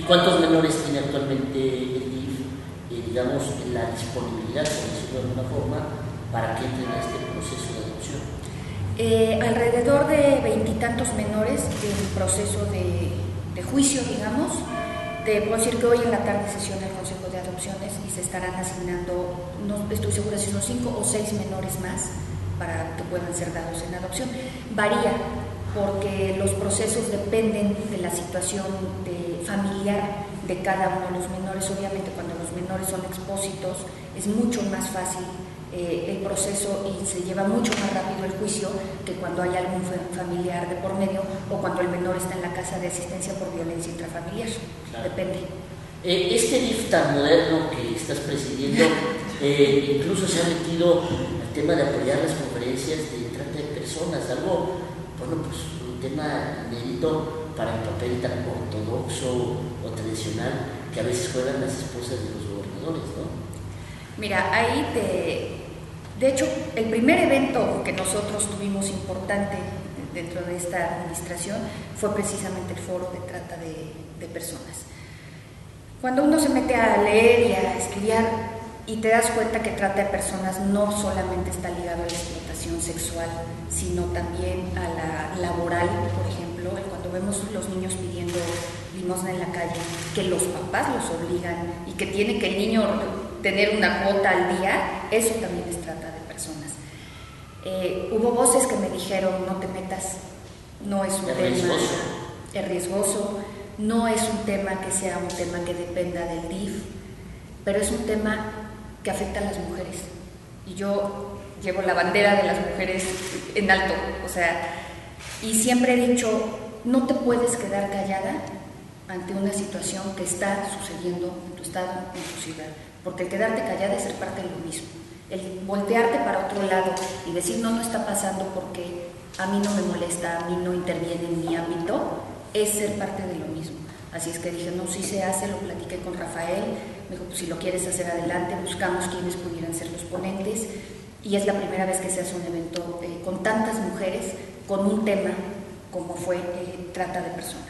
cuántos menores tiene actualmente el DIF, digamos, en la disponibilidad, por decirlo de alguna forma, para que entren a este proceso de adopción? Alrededor de 20 y tantos menores en proceso de juicio, digamos. Te puedo decir que hoy en la tarde sesiona el Consejo de Adopciones y se estarán asignando, no estoy segura si son 5 o 6 menores más para que puedan ser dados en adopción. Varía porque los procesos dependen de la situación familiar de cada uno de los menores. Obviamente cuando los menores son expósitos es mucho más fácil el proceso y se lleva mucho más rápido el juicio que cuando hay algún familiar de por medio o cuando el menor está en la casa de asistencia por violencia intrafamiliar. Claro. Depende. Este DIF tan moderno que estás presidiendo incluso se ha metido al tema de apoyar las conferencias de trata de personas, algo, bueno, pues un tema inédito para el papel tan ortodoxo o tradicional que a veces juegan las esposas de los gobernadores, ¿no? Mira, ahí de hecho, el primer evento que nosotros tuvimos importante dentro de esta administración fue precisamente el foro de trata de personas. Cuando uno se mete a leer y a estudiar y te das cuenta que trata de personas no solamente está ligado a la explotación sexual, sino también a la laboral, por ejemplo, cuando vemos los niños pidiendo limosna en la calle, que los papás los obligan y que tiene que el niño tener una cuota al día, eso también es trata de personas. Hubo voces que me dijeron, no te metas, no es un tema, es riesgoso, no es un tema que sea un tema que dependa del DIF, pero es un tema que afecta a las mujeres. Y yo llevo la bandera de las mujeres en alto, o sea, y siempre he dicho, no te puedes quedar callada ante una situación que está sucediendo en tu estado, en tu ciudad, porque el quedarte callada es ser parte de lo mismo. El voltearte para otro lado y decir no está pasando porque a mí no me molesta, a mí no interviene en mi ámbito, es ser parte de lo mismo. Así es que dije, no, sí se hace, lo platiqué con Rafael, me dijo, pues si lo quieres hacer adelante, buscamos quienes pudieran ser los ponentes, y es la primera vez que se hace un evento con tantas mujeres, con un tema como fue trata de personas.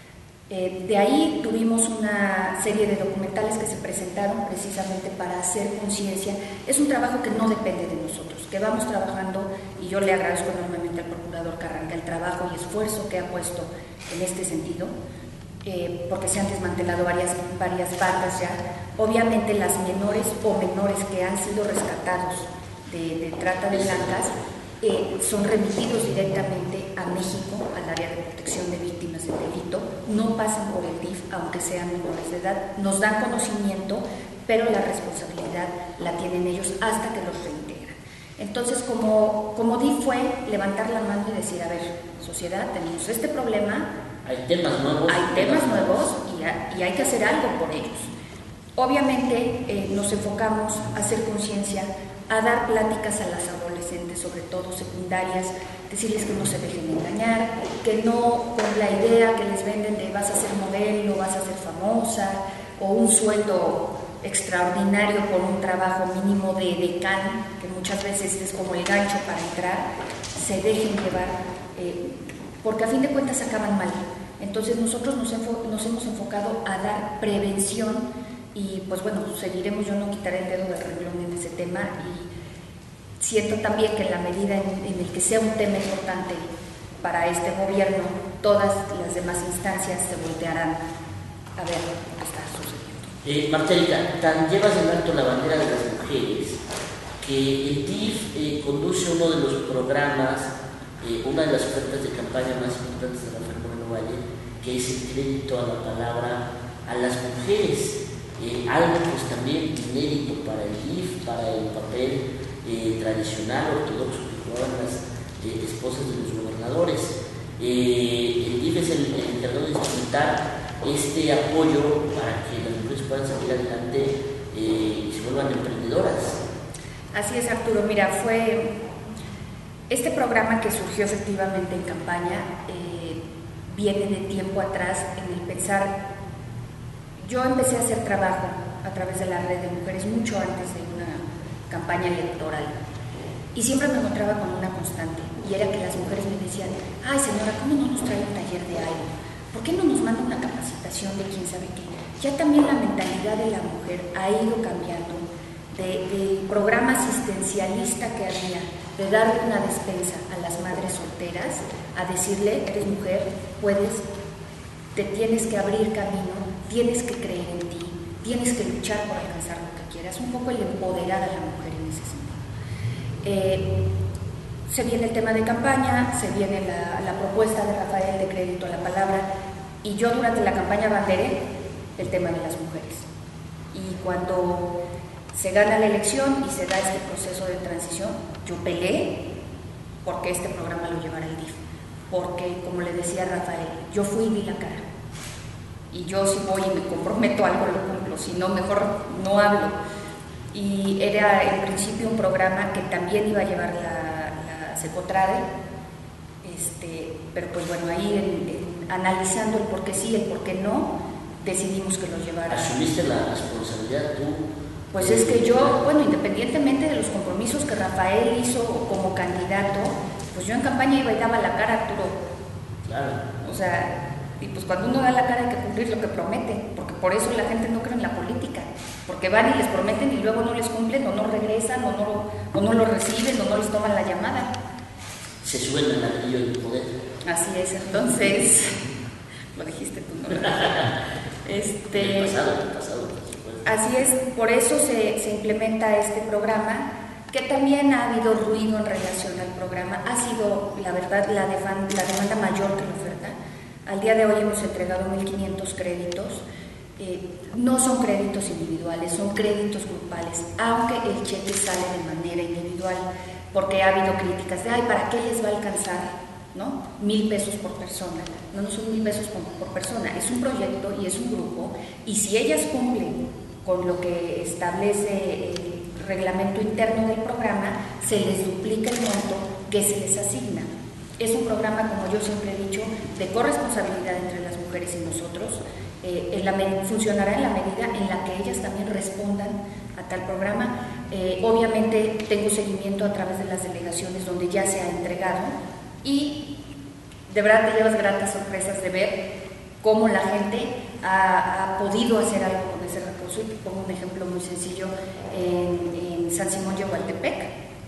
De ahí tuvimos una serie de documentales que se presentaron precisamente para hacer conciencia. Es un trabajo que no depende de nosotros, que vamos trabajando, y yo le agradezco enormemente al procurador Carranca el trabajo y esfuerzo que ha puesto en este sentido, porque se han desmantelado varias bandas ya. Obviamente las menores o menores que han sido rescatados de trata de blancas son remitidos directamente a México, al área de protección de víctimas del delito, no pasan por el DIF, aunque sean menores de edad, nos dan conocimiento, pero la responsabilidad la tienen ellos hasta que los reintegran. Entonces, como DIF fue levantar la mano y decir, a ver, sociedad, tenemos este problema, hay temas nuevos y hay que hacer algo por ellos. Obviamente nos enfocamos a hacer conciencia, a dar pláticas a las adolescentes, sobre todo secundarias, decirles que no se dejen engañar, que no con la idea que les venden de vas a ser modelo, vas a ser famosa, o un sueldo extraordinario por un trabajo mínimo de decán, que muchas veces es como el gancho para entrar, se dejen llevar, porque a fin de cuentas acaban mal. Entonces nosotros nos hemos enfocado a dar prevención. Y pues bueno, seguiremos, yo no quitaré el dedo del renglón en ese tema, y siento también que en la medida en el que sea un tema importante para este gobierno, todas las demás instancias se voltearán a ver lo que está sucediendo. Marcelica, tan llevas en alto la bandera de las mujeres que el DIF conduce uno de los programas, una de las ofertas de campaña más importantes de Rafael Moreno Valle, que es el crédito a la palabra a las mujeres. Algo pues también inédito para el DIF, para el papel tradicional ortodoxo que jugaban las esposas de los gobernadores. El DIF es el encargado de instrumentar este apoyo para que las mujeres puedan salir adelante y se vuelvan emprendedoras. Así es, Arturo. Mira, fue este programa que surgió efectivamente en campaña, viene de tiempo atrás en el pensar. Yo empecé a hacer trabajo a través de la red de mujeres mucho antes de una campaña electoral, y siempre me encontraba con una constante, y era que las mujeres me decían, ay señora, ¿cómo no nos trae un taller de algo? ¿por qué no nos manda una capacitación de quién sabe qué? Ya también la mentalidad de la mujer ha ido cambiando del programa asistencialista que había, de darle una despensa a las madres solteras, a decirle, eres mujer, puedes, te tienes que abrir camino, tienes que creer en ti, tienes que luchar por alcanzar lo que quieras, un poco el empoderar a la mujer en ese sentido. Se viene el tema de campaña, se viene la propuesta de Rafael de crédito a la palabra, y yo durante la campaña abanderé el tema de las mujeres. Y cuando se gana la elección y se da este proceso de transición, yo peleé porque este programa lo llevara el DIF, porque, como le decía Rafael, yo fui y di la cara, y yo si voy y me comprometo a algo lo cumplo, si no, mejor no hablo. Y era en principio un programa que también iba a llevar la Secotrade, pero pues bueno, ahí analizando el por qué sí, el por qué no, decidimos que lo llevara. ¿Asumiste la responsabilidad tú? Pues es que yo, bueno, independientemente de los compromisos que Rafael hizo como candidato, pues yo en campaña iba y daba la cara, Arturo. Claro. O sea, y pues cuando uno da la cara hay que cumplir lo que promete, porque por eso la gente no cree en la política, porque van y les prometen y luego no les cumplen, o no regresan, o no lo reciben, o no les toman la llamada. Se suben al ladrillo del poder. Así es, entonces, lo dijiste tú, ¿no? El pasado. Así es, por eso se implementa este programa, que también ha habido ruido en relación al programa. Ha sido, la verdad, la demanda mayor que la oferta. Al día de hoy hemos entregado 1.500 créditos. No son créditos individuales, son créditos grupales, aunque el cheque sale de manera individual, porque ha habido críticas de, ay, ¿para qué les va a alcanzar? ¿No? 1,000 pesos por persona. No son 1,000 pesos por persona, es un proyecto y es un grupo, y si ellas cumplen con lo que establece el reglamento interno del programa, se les duplica el monto que se les asigna. Es un programa, como yo siempre he dicho, de corresponsabilidad entre las mujeres y nosotros. Funcionará en la medida en la que ellas también respondan a tal programa. Obviamente tengo seguimiento a través de las delegaciones donde ya se ha entregado, y de verdad te llevas gratas sorpresas de ver cómo la gente ha podido hacer algo con ese recurso. Y te pongo un ejemplo muy sencillo: en San Simón Yahualtepec,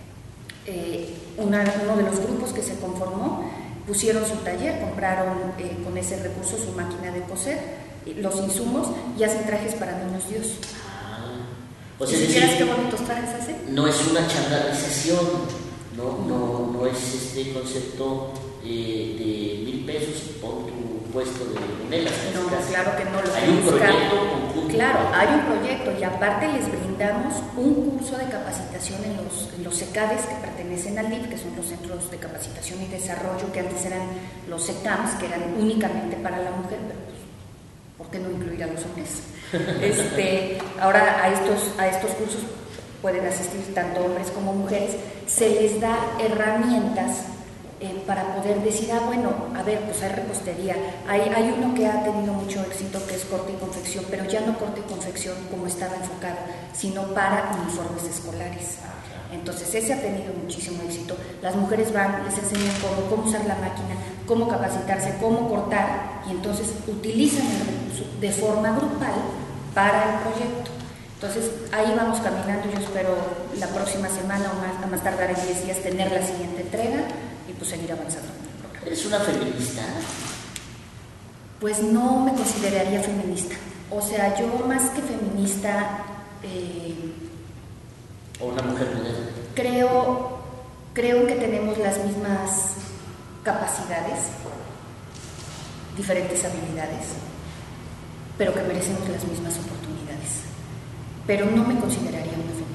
uno de los grupos que se conformó pusieron su taller, compraron con ese recurso su máquina de coser, los insumos, y hacen trajes para niños Dios. Pues ¿Y si vieras qué bonitos trajes hacen? No es una chandalización, no es este concepto de 1,000 pesos pon tu puesto de memelas. No, claro que no. Hay un proyecto conjunto. Claro, hay un proyecto, y aparte les brindamos un curso de capacitación en los CECADES que pertenecen al DIF, que son los Centros de Capacitación y Desarrollo, que antes eran los CECAMS, que eran únicamente para la mujer, pero pues, ¿por qué no incluir a los hombres? Ahora a estos cursos pueden asistir tanto hombres como mujeres. Se les da herramientas para poder decir, bueno, a ver, pues hay repostería. Hay uno que ha tenido mucho éxito, que es corte y confección, pero ya no corte y confección como estaba enfocado, sino para uniformes escolares. Entonces ese ha tenido muchísimo éxito. Las mujeres van, les enseñan cómo usar la máquina, cómo capacitarse, cómo cortar, y entonces utilizan el recurso de forma grupal para el proyecto. Entonces ahí vamos caminando. Yo espero la próxima semana o a más tardar en 10 días tener la siguiente entrega y pues seguir avanzando en el programa. ¿Eres una feminista? Pues no me consideraría feminista. O sea, yo más que feminista... ¿O una mujer moderna? Creo que tenemos las mismas capacidades, diferentes habilidades, pero que merecemos las mismas oportunidades. Pero no me consideraría una feminista.